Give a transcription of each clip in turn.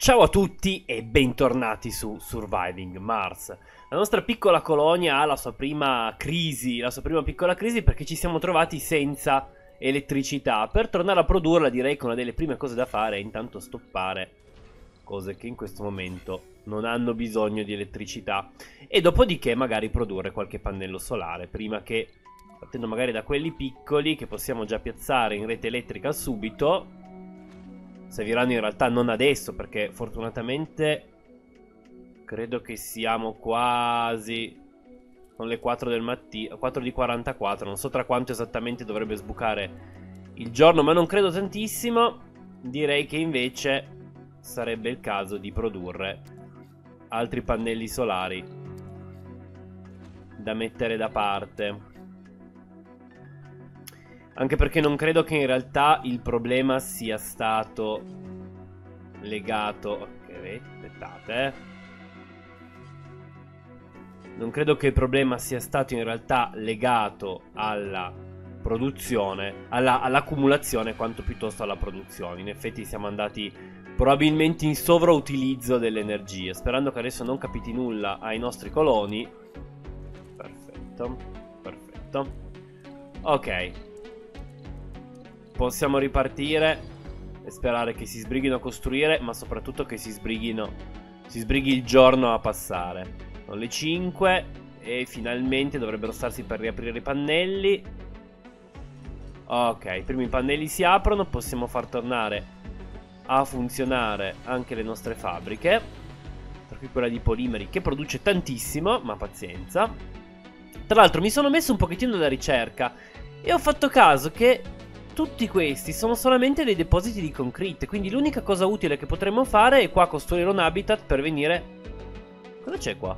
Ciao a tutti e bentornati su Surviving Mars. La nostra piccola colonia ha la sua prima crisi, piccola crisi perché ci siamo trovati senza elettricità. Per tornare a produrla direi che una delle prime cose da fare è intanto stoppare cose che in questo momento non hanno bisogno di elettricità e dopodiché magari produrre qualche pannello solare prima che, partendo magari da quelli piccoli che possiamo già piazzare in rete elettrica subito. Serviranno in realtà non adesso perché fortunatamente credo che siamo quasi con le 4 del mattino, 4 di 44, non so tra quanto esattamente dovrebbe sbucare il giorno, ma non credo tantissimo. Direi che invece sarebbe il caso di produrre altri pannelli solari da mettere da parte. Anche perché non credo che in realtà il problema sia stato legato... Ok, aspettate. Non credo che il problema sia stato in realtà legato alla produzione, all'accumulazione, quanto piuttosto alla produzione. In effetti siamo andati probabilmente in sovrautilizzo dell'energia. Sperando che adesso non capiti nulla ai nostri coloni. Perfetto, perfetto. Ok. Possiamo ripartire e sperare che si sbrighino a costruire, ma soprattutto che si sbrighi il giorno a passare. Sono le 5 e finalmente dovrebbero starsi per riaprire i pannelli. Ok, i primi pannelli si aprono, possiamo far tornare a funzionare anche le nostre fabbriche. Tra cui quella di polimeri che produce tantissimo, ma pazienza. Tra l'altro mi sono messo un pochettino alla ricerca e ho fatto caso che tutti questi sono solamente dei depositi di concrete. Quindi l'unica cosa utile che potremmo fare è qua costruire un habitat per venire... Cosa c'è qua?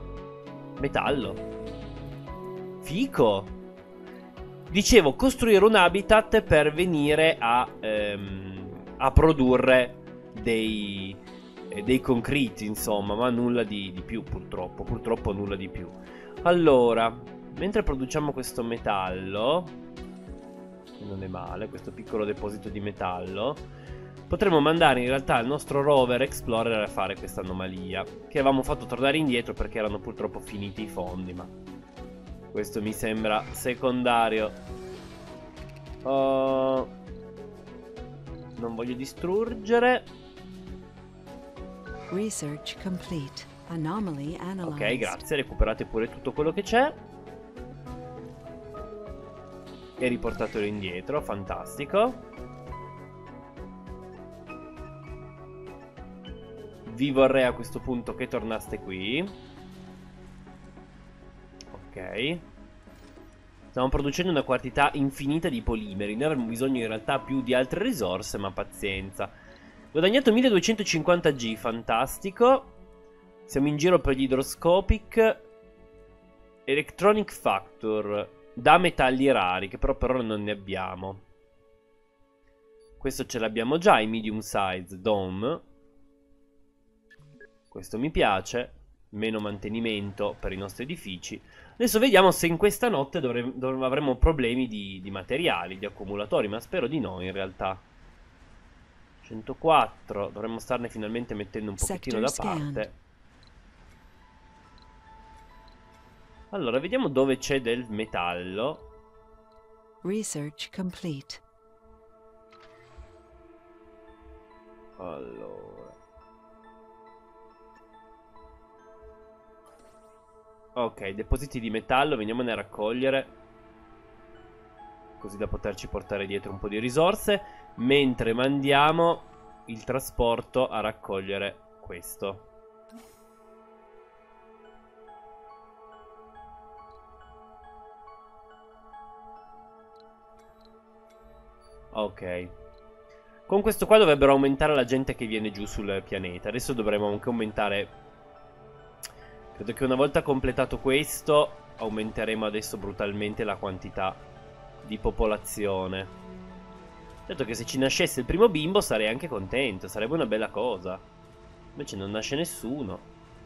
Metallo. Fico. Dicevo, costruire un habitat per venire a produrre dei concreti, insomma. Ma nulla di più, purtroppo. Purtroppo nulla di più. Allora, mentre produciamo questo metallo... non è male, questo piccolo deposito di metallo, potremmo mandare in realtà il nostro rover explorer a fare questa anomalia che avevamo fatto tornare indietro perché erano purtroppo finiti i fondi, ma questo mi sembra secondario. Non voglio distruggere. Research complete. Anomaly analyzed. Ok, grazie, recuperate pure tutto quello che c'è e riportatelo indietro, fantastico. Vi vorrei a questo punto che tornaste qui. Ok. Stiamo producendo una quantità infinita di polimeri. Noi avremmo bisogno in realtà più di altre risorse, ma pazienza. Guadagnato 1250G, fantastico. Siamo in giro per gli hydroscopic. Electronic Factor da metalli rari, che però per ora non ne abbiamo. Questo ce l'abbiamo già, i medium size dome. Questo mi piace. Meno mantenimento per i nostri edifici. Adesso vediamo se in questa notte avremo problemi di materiali, di accumulatori, ma spero di no in realtà. 104, dovremmo starne finalmente mettendo un pochettino da parte. Allora, vediamo dove c'è del metallo. Research complete. Allora. Ok, depositi di metallo, veniamone a raccogliere. Così da poterci portare dietro un po' di risorse. Mentre mandiamo il trasporto a raccogliere questo. Ok. Con questo qua dovrebbero aumentare la gente che viene giù sul pianeta. Adesso dovremo anche aumentare. Credo che una volta completato questo aumenteremo adesso brutalmente la quantità di popolazione. Certo che se ci nascesse il primo bimbo sarei anche contento. Sarebbe una bella cosa. Invece non nasce nessuno.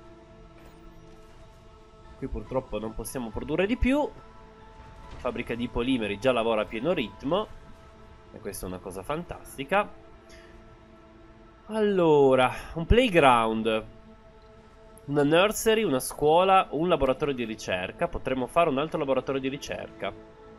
Qui purtroppo non possiamo produrre di più. La fabbrica di polimeri già lavora a pieno ritmo. E questa è una cosa fantastica. Allora, un playground, una nursery, una scuola, un laboratorio di ricerca. Potremmo fare un altro laboratorio di ricerca.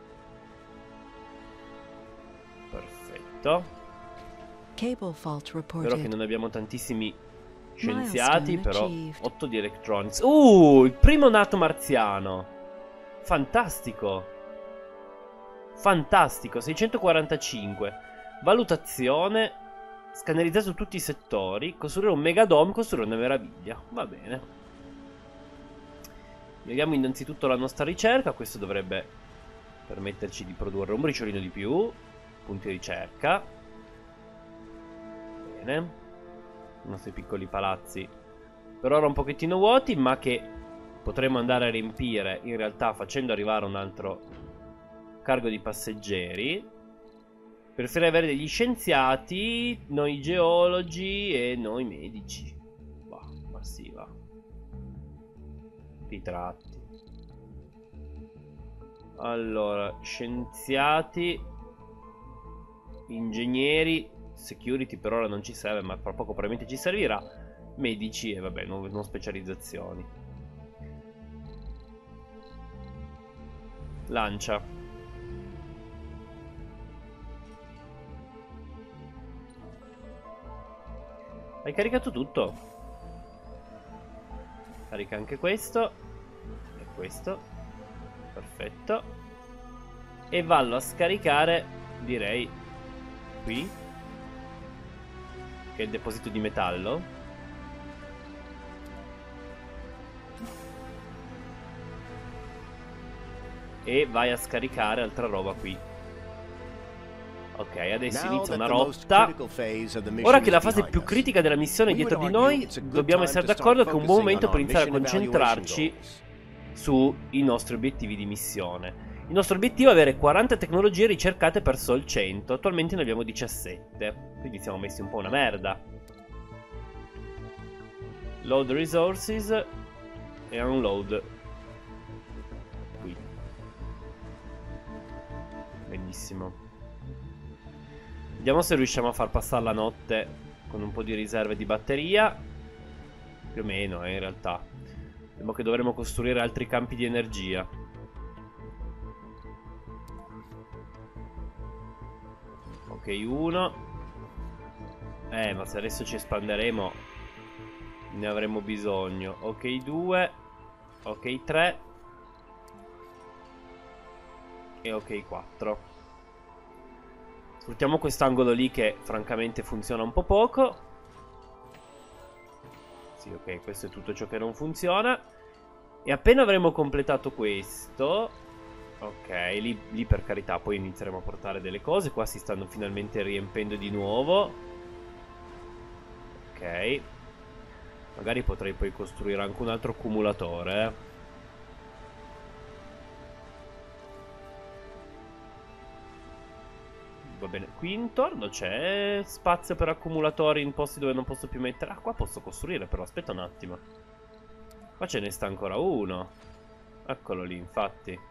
Perfetto. Cable fault Vero che reported. non abbiamo tantissimi scienziati, Milestone però achieved. 8 di electronics. Il primo nato marziano. Fantastico. Fantastico, 645. Valutazione. Scannerizzare su tutti i settori. Costruire un megadome, costruire una meraviglia. Va bene. Vediamo innanzitutto la nostra ricerca. Questo dovrebbe permetterci di produrre un briciolino di più. Punti di ricerca. Bene. I nostri piccoli palazzi per ora un pochettino vuoti, ma che potremo andare a riempire in realtà facendo arrivare un altro cargo di passeggeri. Preferirei avere degli scienziati, noi geologi e noi medici. Ma sì, va. Ritratti. Allora, scienziati, ingegneri, security per ora non ci serve, ma fra poco probabilmente ci servirà. Medici e vabbè, non specializzazioni. Lancia. Hai caricato tutto? Carica anche questo. E questo. Perfetto. E vallo a scaricare, direi, qui, che è il deposito di metallo. E vai a scaricare altra roba qui. Ok, adesso inizia una rotta. Ora che la fase più critica della missione è dietro di noi, dobbiamo essere d'accordo che è un buon momento per iniziare a concentrarci sui nostri obiettivi di missione. Il nostro obiettivo è avere 40 tecnologie ricercate per Sol 100. Attualmente ne abbiamo 17. Quindi siamo messi un po' una merda. Load resources e unload. Qui. Benissimo. Vediamo se riusciamo a far passare la notte con un po' di riserve di batteria. Più o meno, in realtà. Vediamo che dovremo costruire altri campi di energia. Ok, uno. Ma se adesso ci espanderemo ne avremo bisogno. Ok, 2. Ok, 3. E ok, 4. Sfruttiamo quest'angolo lì che francamente funziona un po' poco. Sì, ok, questo è tutto ciò che non funziona. E appena avremo completato questo... Ok, lì per carità poi inizieremo a portare delle cose. Qua si stanno finalmente riempendo di nuovo. Ok. Magari potrei poi costruire anche un altro accumulatore. Va bene, qui intorno c'è spazio per accumulatori in posti dove non posso più mettere. Ah, qua posso costruire però, aspetta un attimo. Qua ce ne sta ancora uno. Eccolo lì, infatti.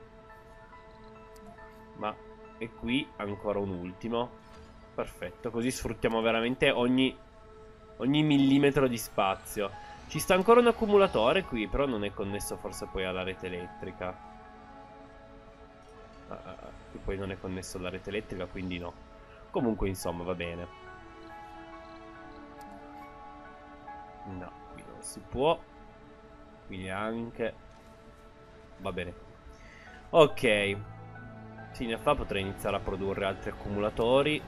Ma e qui ancora un ultimo. Perfetto, così sfruttiamo veramente ogni millimetro di spazio. Ci sta ancora un accumulatore qui, però non è connesso forse poi alla rete elettrica. Qui poi non è connesso alla rete elettrica, quindi no. Comunque insomma va bene. No, qui non si può. Qui neanche. Va bene. Ok. Sì, ne fa, potrei iniziare a produrre altri accumulatori.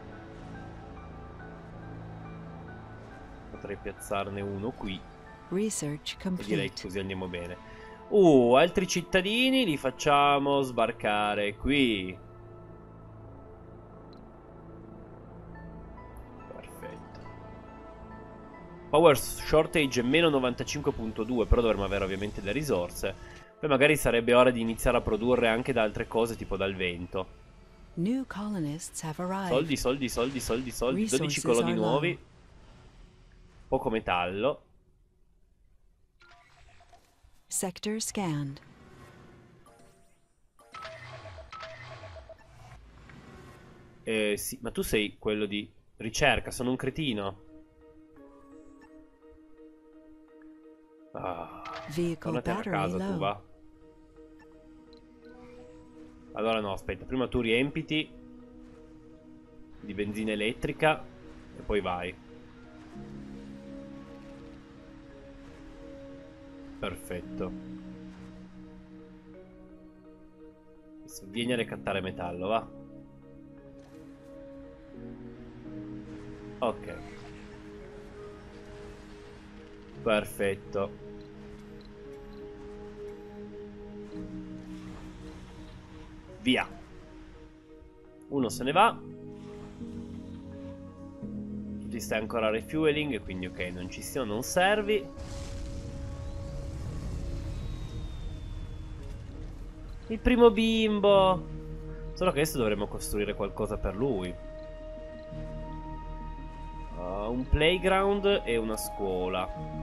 Potrei piazzarne uno qui. Research E direi complete. così andiamo bene. Altri cittadini li facciamo sbarcare qui. Perfetto. Power shortage è meno 95.2, però dovremmo avere ovviamente le risorse. Poi magari sarebbe ora di iniziare a produrre anche da altre cose, tipo dal vento. New colonists have arrived. Soldi, soldi, soldi, soldi, soldi. 12 Resources coloni are nuovi. low. Poco metallo. Sector scanned. Sì, ma tu sei quello di Ricerca, sono un cretino. Vehicle Tornate a battery casa tu, low. va. Allora no, aspetta, prima tu riempiti di benzina elettrica e poi vai. Perfetto. Adesso vieni a ricattare metallo, va. Ok. Perfetto. Via. Uno se ne va. Tu ti stai ancora refueling, quindi ok, non ci siamo, non servi. Il primo bimbo. Solo che adesso dovremmo costruire qualcosa per lui. Un playground e una scuola.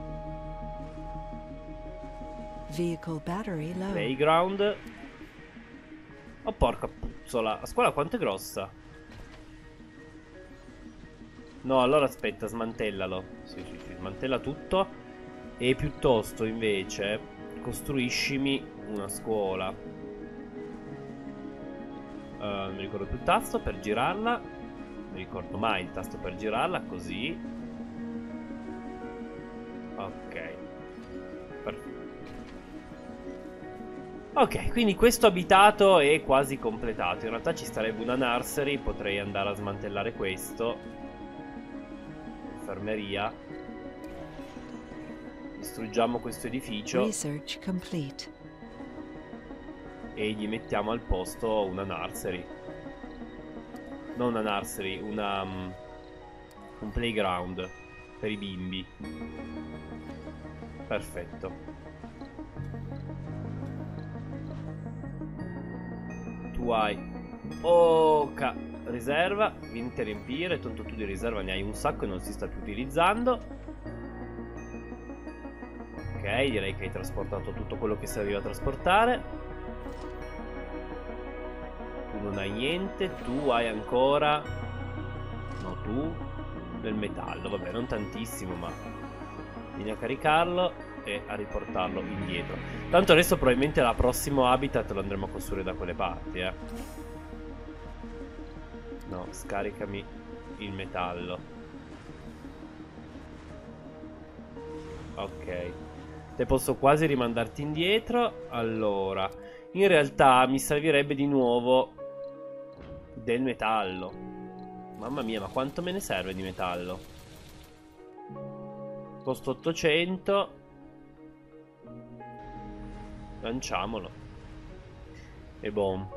Vehicle battery low. Playground. Oh porca puzzola. La scuola quanto è grossa? No, allora aspetta, smantellalo. Sì, smantella tutto. E piuttosto invece costruiscimi una scuola. Non mi ricordo più il tasto per girarla. Non mi ricordo mai il tasto per girarla. Così. Ok. Perfetto. Ok, quindi questo abitato è quasi completato. In realtà ci sarebbe una nursery. Potrei andare a smantellare questo. Infermeria. Distruggiamo questo edificio Research complete. e gli mettiamo al posto una nursery. Non una nursery, un playground per i bimbi. Perfetto. Tu hai riserva, venite a riempire. Tanto tu di riserva ne hai un sacco e non si sta più utilizzando. Ok, direi che hai trasportato tutto quello che serviva a trasportare. Tu non hai niente, tu hai ancora... No, tu del metallo, vabbè, non tantissimo, ma vieni a caricarlo e a riportarlo indietro. Tanto adesso probabilmente la prossimo habitat lo andremo a costruire da quelle parti, No, scaricami il metallo. Ok. Te posso quasi rimandarti indietro. Allora, in realtà mi servirebbe di nuovo del metallo. Mamma mia, ma quanto me ne serve di metallo? Costo 800. Lanciamolo. E boom.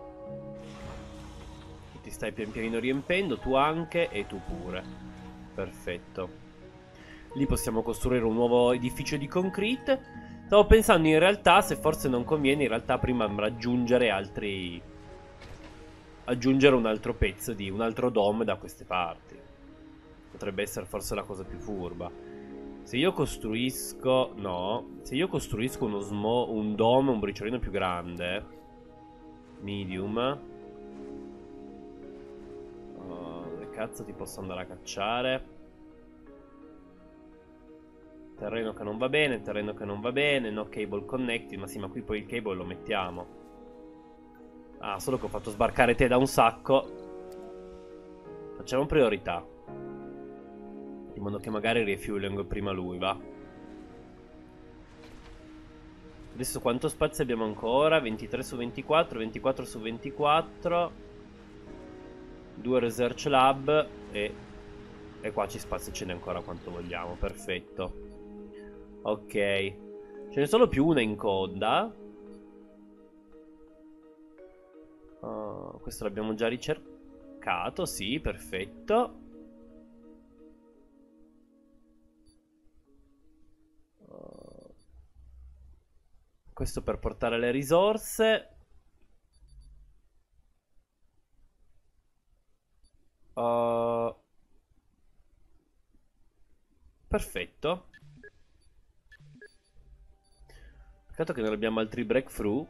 Ti stai pian pianino riempendo, tu anche e tu pure. Perfetto. Lì possiamo costruire un nuovo edificio di concrete. Stavo pensando in realtà se forse non conviene in realtà prima raggiungere altri... aggiungere un altro pezzo di... un altro dome da queste parti. Potrebbe essere forse la cosa più furba. Se io costruisco... no. Se io costruisco un dome, un briciolino più grande... medium... dove cazzo ti posso andare a cacciare? Terreno che non va bene, terreno che non va bene, no cable connected, ma sì, ma qui poi il cable lo mettiamo. Ah, solo che ho fatto sbarcare te da un sacco. Facciamo priorità. In modo che magari refueling prima lui, va. Adesso quanto spazio abbiamo ancora? 23 su 24, 24 su 24. 2 research lab e qua ci spazio ce n'è ancora quanto vogliamo, perfetto. Ok, ce n'è solo più una in coda. Questo l'abbiamo già ricercato, sì, perfetto. Questo per portare le risorse. Perfetto. Peccato che non abbiamo altri breakthrough.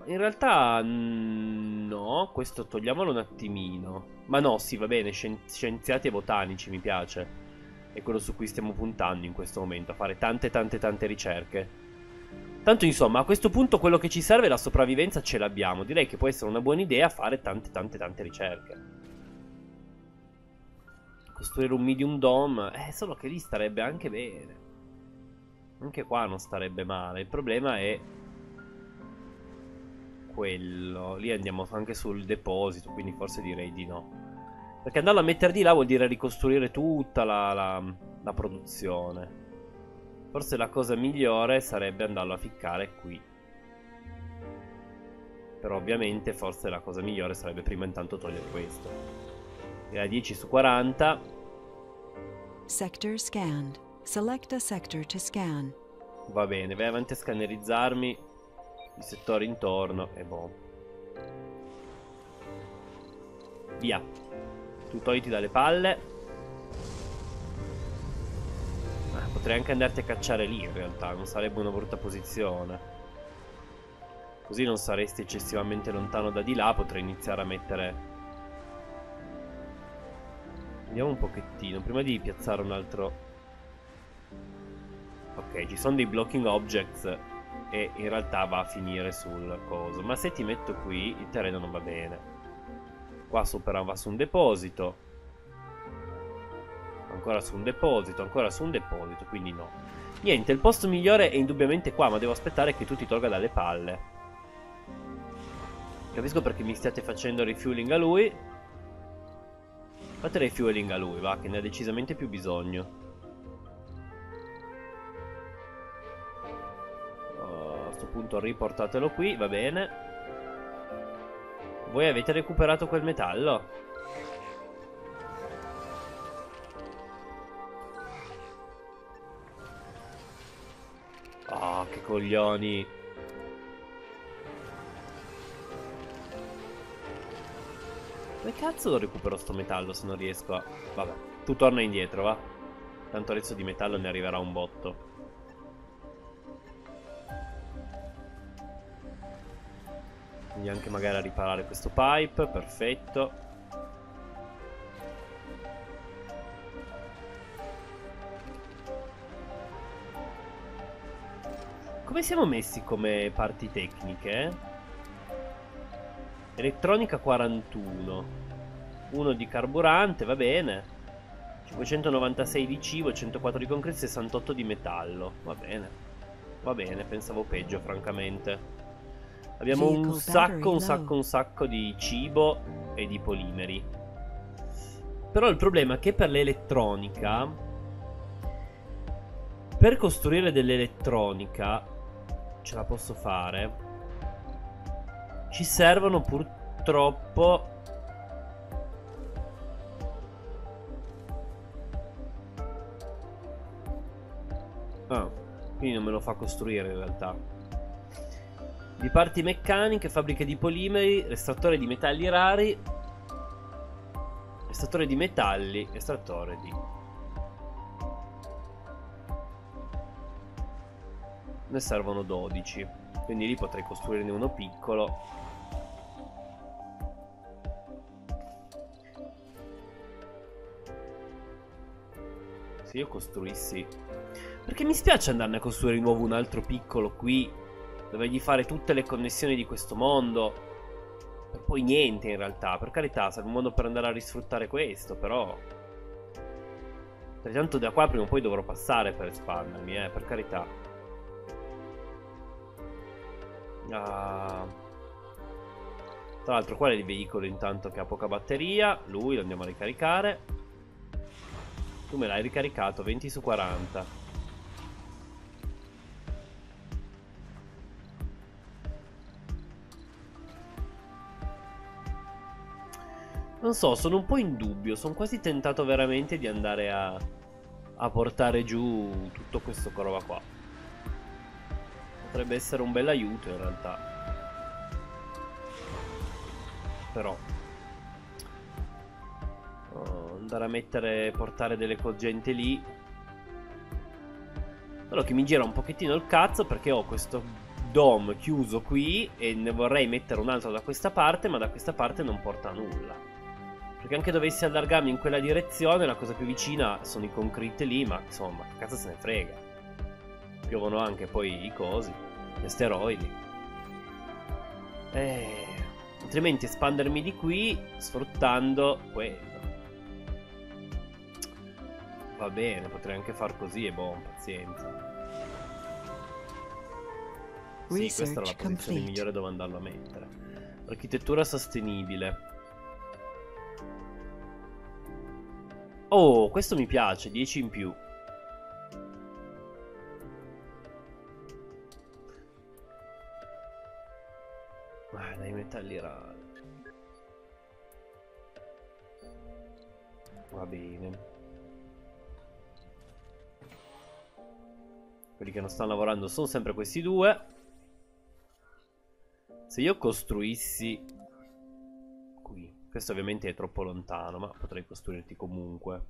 in realtà no, questo togliamolo un attimino. Ma no, sì, va bene, scienziati e botanici mi piace. È quello su cui stiamo puntando in questo momento, a fare tante ricerche. Tanto insomma, a questo punto quello che ci serve è la sopravvivenza, ce l'abbiamo. Direi che può essere una buona idea fare tante ricerche. Costruire un medium dome, solo che lì starebbe anche bene. Anche qua non starebbe male. Il problema è quello. Lì andiamo anche sul deposito, quindi forse direi di no. Perché andarlo a mettere di là vuol dire ricostruire tutta la produzione. Forse la cosa migliore sarebbe andarlo a ficcare qui. Però ovviamente forse la cosa migliore sarebbe prima intanto togliere questo. E a 10 su 40. Sector scanned. Select a sector to scan. Va bene, vai avanti a scannerizzarmi i settori intorno e boh. Via. Tu togliti dalle palle. Potrei anche andarti a cacciare lì in realtà, non sarebbe una brutta posizione. Così non saresti eccessivamente lontano da di là, potrei iniziare a mettere... Vediamo un pochettino, prima di piazzare un altro... Ok, ci sono dei blocking objects e in realtà va a finire sul coso. Ma se ti metto qui, il terreno non va bene. Qua sopra va su un deposito. Ancora su un deposito, ancora su un deposito, quindi no. Niente, il posto migliore è indubbiamente qua, ma devo aspettare che tu ti tolga dalle palle. Capisco perché mi stiate facendo refueling a lui. Fate refueling a lui, va, che ne ha decisamente più bisogno. A questo punto riportatelo qui, va bene. Voi avete recuperato quel metallo? Ah, che coglioni. Come cazzo lo recupero sto metallo se non riesco a... Vabbè, tu torna indietro, va. Tanto adesso di metallo ne arriverà un botto. Quindi anche magari a riparare questo pipe, perfetto. Come siamo messi come parti tecniche? Elettronica 41. 1 di carburante, va bene. 596 di cibo, 104 di concreto, 68 di metallo. Va bene. Va bene, pensavo peggio francamente. Abbiamo un sacco di cibo e di polimeri. Però il problema è che per l'elettronica, per costruire dell'elettronica, ce la posso fare. Ci servono purtroppo quindi non me lo fa costruire in realtà. Di parti meccaniche, fabbriche di polimeri, estrattore di metalli rari, estrattore di metalli, estrattore di... Ne servono 12. Quindi lì potrei costruirne uno piccolo. Se io costruissi... Perché mi spiace andarne a costruire di nuovo un altro piccolo qui, dovergli fare tutte le connessioni di questo mondo, per poi niente in realtà. Per carità, serve un modo per andare a risfruttare questo, però... Tanto da qua prima o poi dovrò passare per espandermi, per carità. Tra l'altro qual è il veicolo intanto che ha poca batteria? Lui lo andiamo a ricaricare. Tu me l'hai ricaricato, 20 su 40. Non so, sono un po' in dubbio. Sono quasi tentato veramente di andare a portare giù tutto questo roba qua. Potrebbe essere un bel aiuto in realtà. Però andare a mettere, portare delle gente lì. Quello che mi gira un pochettino il cazzo, perché ho questo dome chiuso qui e ne vorrei mettere un altro da questa parte, ma da questa parte non porta a nulla. Perché anche dovessi allargarmi in quella direzione, la cosa più vicina sono i concrete lì, ma insomma, che cazzo se ne frega. Piovono anche poi i cosi, gli asteroidi. Altrimenti espandermi di qui sfruttando quello. Va bene, potrei anche far così e boh, pazienza. Sì, questa era la posizione migliore dove andarlo a mettere. Architettura sostenibile. Oh, questo mi piace, 10 in più. Dai metalli rari. Va bene. Quelli che non stanno lavorando sono sempre questi due. Se io costruissi qui, questo ovviamente è troppo lontano, ma potrei costruirti comunque.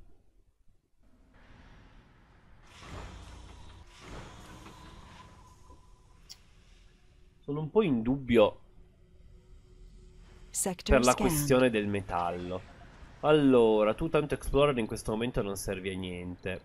Sono un po' in dubbio per la questione del metallo. Allora, tu tanto Explorer in questo momento non servi a niente.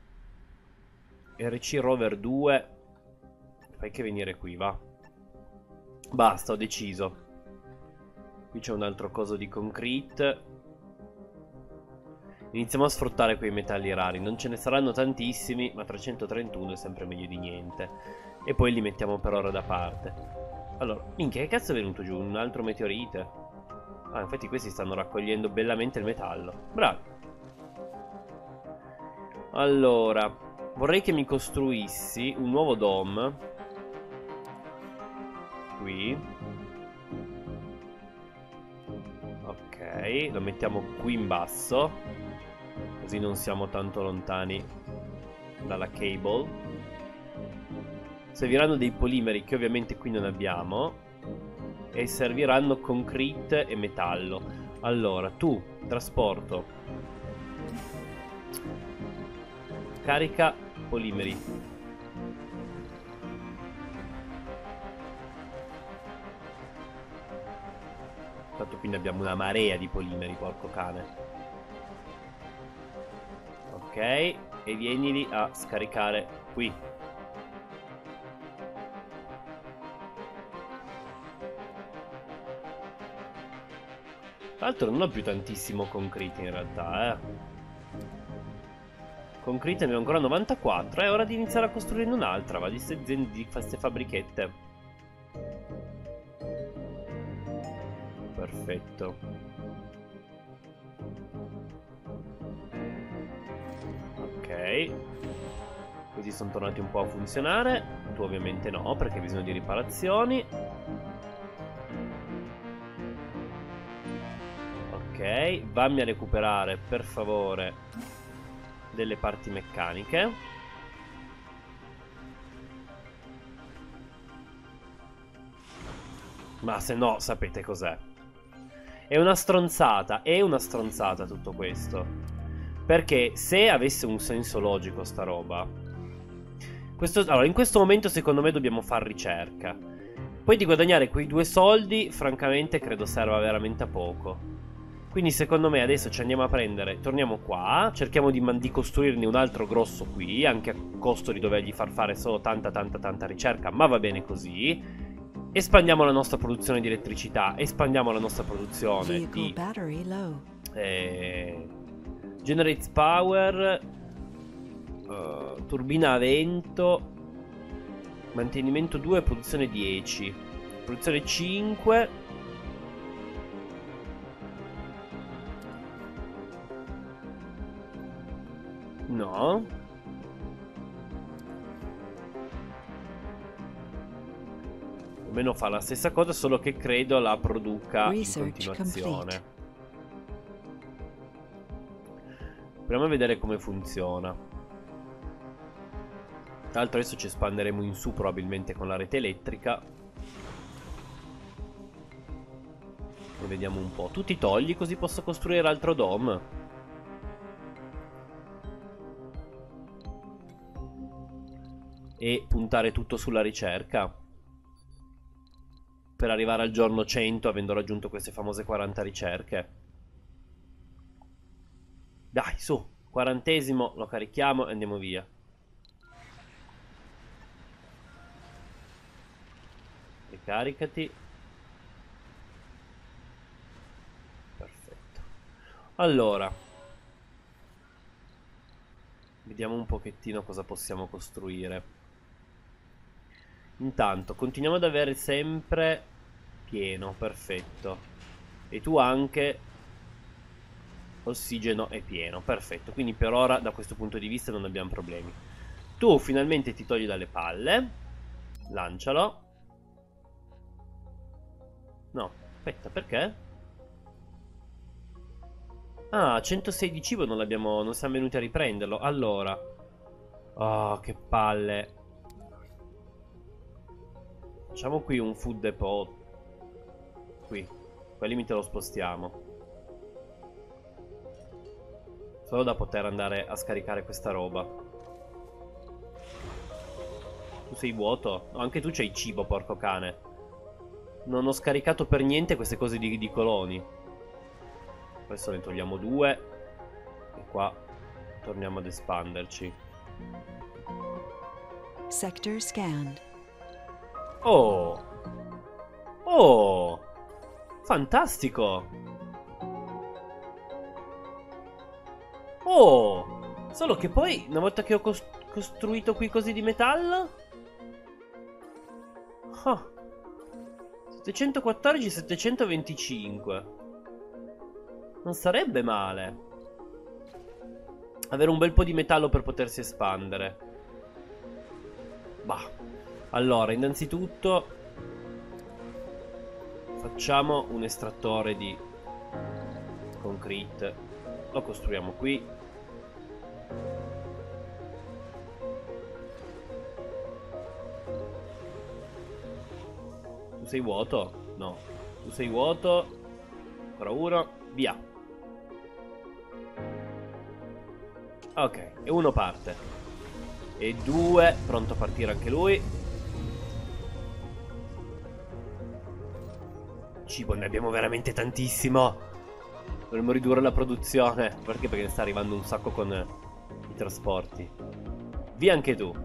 RC Rover 2. Fai che venire qui, va. Basta, ho deciso. Qui c'è un altro coso di concrete. Iniziamo a sfruttare quei metalli rari. Non ce ne saranno tantissimi, ma 331 è sempre meglio di niente. E poi li mettiamo per ora da parte. Allora, minchia, che cazzo è venuto giù? Un altro meteorite? Ah, infatti questi stanno raccogliendo bellamente il metallo. Bravi. Allora, vorrei che mi costruissi un nuovo dome. Qui. Ok, lo mettiamo qui in basso, così non siamo tanto lontani dalla cable. Serviranno dei polimeri che ovviamente qui non abbiamo. E serviranno concrete e metallo. Allora, tu, trasporto. Carica polimeri. Tanto quindi abbiamo una marea di polimeri, porco cane. Ok, e vienili a scaricare qui. Tra l'altro non ho più tantissimo concrete in realtà, Concrete ne ho ancora 94. È ora di iniziare a costruire un'altra, va, di queste fabbrichette. Perfetto. Ok. Così sono tornati un po' a funzionare. Tu ovviamente no, perché hai bisogno di riparazioni. Ok, vammi a recuperare per favore delle parti meccaniche. Ma se no, sapete cos'è? È una stronzata tutto questo. Perché se avesse un senso logico sta roba, allora, in questo momento secondo me dobbiamo fare ricerca. Poi di guadagnare quei 2 soldi, francamente credo serva veramente a poco. Quindi secondo me adesso ci andiamo a prendere, torniamo qua, cerchiamo di costruirne un altro grosso qui, anche a costo di dovergli far fare solo tanta ricerca, ma va bene così. Espandiamo la nostra produzione di elettricità, espandiamo la nostra produzione di generates power, turbina a vento, mantenimento 2, produzione 10, produzione 5. No. Almeno fa la stessa cosa, solo che credo la produca in continuazione. Proviamo a vedere come funziona. Tra l'altro adesso ci espanderemo in su probabilmente con la rete elettrica. E vediamo un po'. Tu ti togli così posso costruire l'altro dome. E puntare tutto sulla ricerca. per arrivare al giorno 100 avendo raggiunto queste famose 40 ricerche. Dai, su, 40esimo, lo carichiamo e andiamo via. Ricaricati. Perfetto. Allora, vediamo un pochettino cosa possiamo costruire. Intanto, continuiamo ad avere sempre pieno, perfetto. E tu anche. Ossigeno è pieno, perfetto. Quindi per ora, da questo punto di vista, non abbiamo problemi. Tu finalmente ti togli dalle palle. Lancialo. No, aspetta, perché? Ah, 106 di cibo non siamo venuti a riprenderlo. Allora. Oh, che palle. Facciamo qui un food depot. Qui. Qua al limite lo spostiamo. Solo da poter andare a scaricare questa roba. Tu sei vuoto? No, anche tu c'hai cibo, porco cane. Non ho scaricato per niente queste cose di coloni. Adesso ne togliamo 2. E qua torniamo ad espanderci. Sector scanned. Oh! Oh! Fantastico! Oh! Solo che poi, una volta che ho costruito qui così di metallo... Ah! 714, 725. Non sarebbe male avere un bel po' di metallo per potersi espandere. Bah. Allora, innanzitutto facciamo un estrattore di concrete. Lo costruiamo qui. Tu sei vuoto? No. Tu sei vuoto. Ancora uno. Via. Ok, e uno parte. E 2, pronto a partire anche lui. Cibo, ne abbiamo veramente tantissimo. Dovremmo ridurre la produzione. Perché? Perché sta arrivando un sacco con i trasporti. Via anche tu.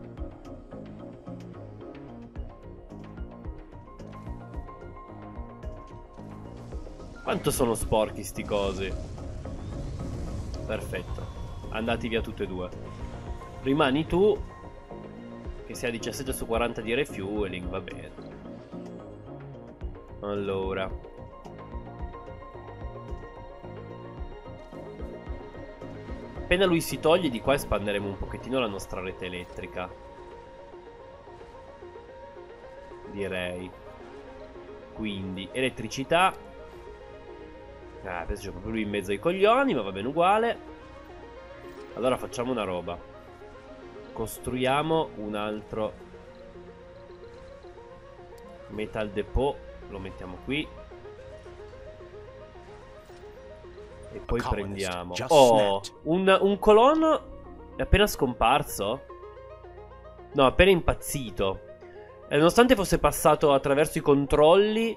Quanto sono sporchi sti cosi. Perfetto. Andati via tutte e due. Rimani tu, che sia 17 su 40 di refueling, va bene. Allora. Appena lui si toglie di qua espanderemo un pochettino la nostra rete elettrica. Direi. Quindi, elettricità. Adesso c'è proprio lui in mezzo ai coglioni, ma va bene uguale. Allora facciamo una roba. Costruiamo un altro metal depot. Lo mettiamo qui. E poi prendiamo. Oh, un colono è appena scomparso. No, appena impazzito. Nonostante fosse passato attraverso i controlli.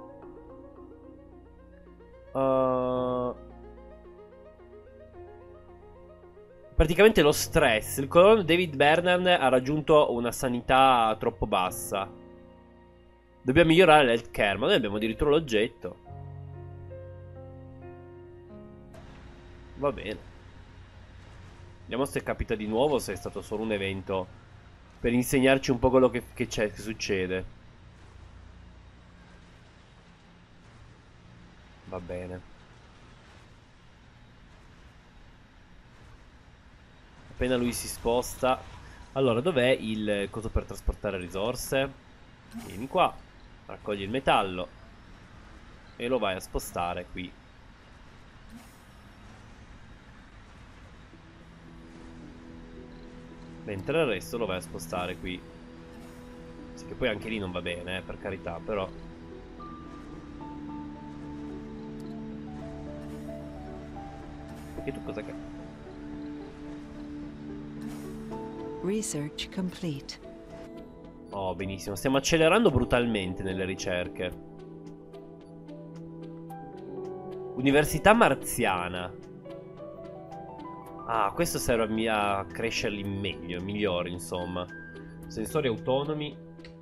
Praticamente lo stress. Il colono David Bernard ha raggiunto una sanità troppo bassa. Dobbiamo migliorare l'health care. Ma noi abbiamo addirittura l'oggetto. Va bene. Vediamo se capita di nuovo o se è stato solo un evento per insegnarci un po' quello che c'è, che succede. Va bene. Appena lui si sposta. Allora, dov'è il coso per trasportare risorse? Vieni qua. Raccogli il metallo. E lo vai a spostare qui. Mentre il resto lo vai a spostare qui. Sì, che poi anche lì non va bene, per carità, però. Perché tu cosa che... Research complete. Oh, benissimo. Stiamo accelerando brutalmente nelle ricerche. Università marziana. Ah, questo serve a crescerli meglio, migliori, insomma. Sensori autonomi.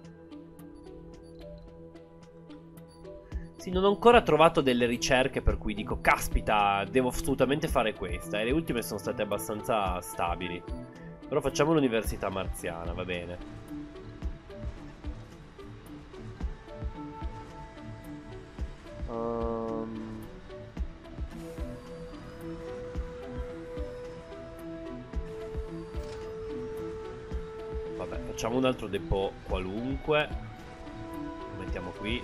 Sì, non ho ancora trovato delle ricerche per cui dico, caspita, devo assolutamente fare questa. E le ultime sono state abbastanza stabili. Però facciamo l'università marziana, va bene. Vabbè, facciamo un altro depot qualunque. Lo mettiamo qui.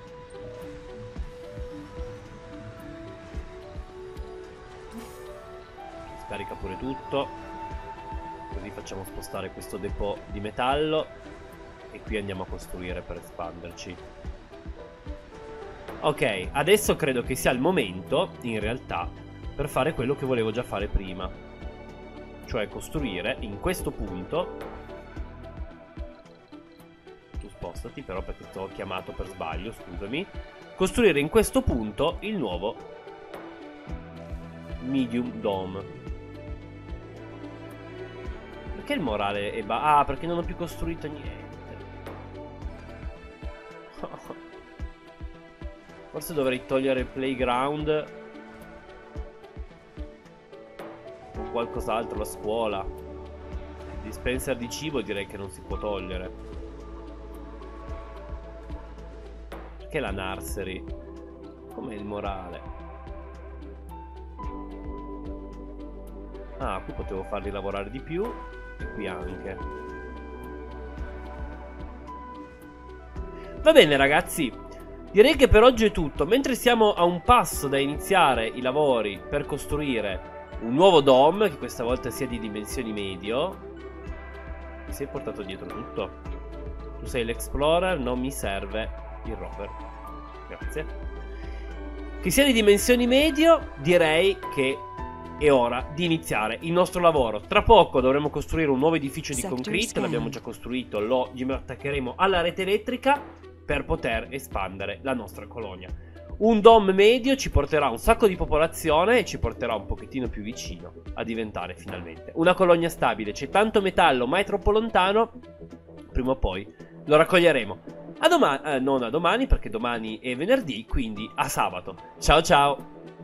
Scarica pure tutto. Così facciamo spostare questo depot di metallo. E qui andiamo a costruire per espanderci. Ok, adesso credo che sia il momento, in realtà, per fare quello che volevo già fare prima. Cioè costruire in questo punto. Tu spostati però perché ti ho chiamato per sbaglio, scusami. Costruire in questo punto il nuovo Medium Dome. Perché il morale è ah, perché non ho più costruito niente. Forse dovrei togliere il playground o qualcos'altro, la scuola. Il dispenser di cibo direi che non si può togliere. Perché la nursery? Com'è il morale? Ah, qui potevo farli lavorare di più. E qui anche. Va bene ragazzi, direi che per oggi è tutto. Mentre siamo a un passo da iniziare i lavori per costruire un nuovo dome, che questa volta sia di dimensioni medio. Mi sei portato dietro tutto? Tu sei l'explorer, non mi serve il rover. Grazie. Che sia di dimensioni medio, direi che è ora di iniziare il nostro lavoro. Tra poco dovremo costruire un nuovo edificio di concrete. L'abbiamo già costruito, lo attaccheremo alla rete elettrica per poter espandere la nostra colonia. Un dome medio ci porterà un sacco di popolazione e ci porterà un pochettino più vicino a diventare finalmente una colonia stabile. C'è tanto metallo ma è troppo lontano. Prima o poi lo raccoglieremo. A domani, non a domani perché domani è venerdì, quindi a sabato. Ciao ciao.